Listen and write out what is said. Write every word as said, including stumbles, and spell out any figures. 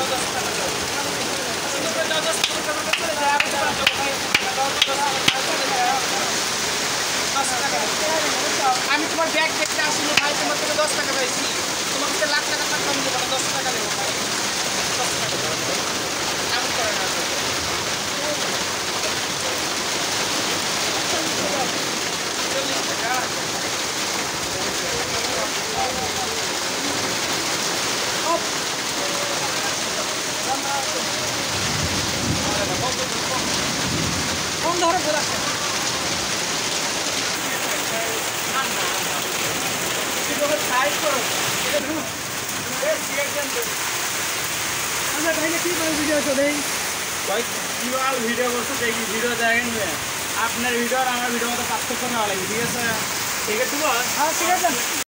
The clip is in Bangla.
আমি তোমার ব্যাগ দেখতে আসিনি ভাই, তোমার থেকে দশ টাকা পেয়েছি, তোমার কাছে লাখ টাকা টাকা আমি দেবো না, দশ টাকা দেবো ভাই, দশ টাকা এমন করে না। চল্লিশ টাকা কম ধরে বলা সাইড করো। আমরা ভাইলে কি করে ভিডিও চলে ভাই কি আর ভিডিও করছো দেখি ভিডিও দেখেন আপনার ভিডিও আর আমার ভিডিও মতো পার্থক্য না লাগে, ঠিক আছে? ঠিক আছে হ্যাঁ ঠিক আছে।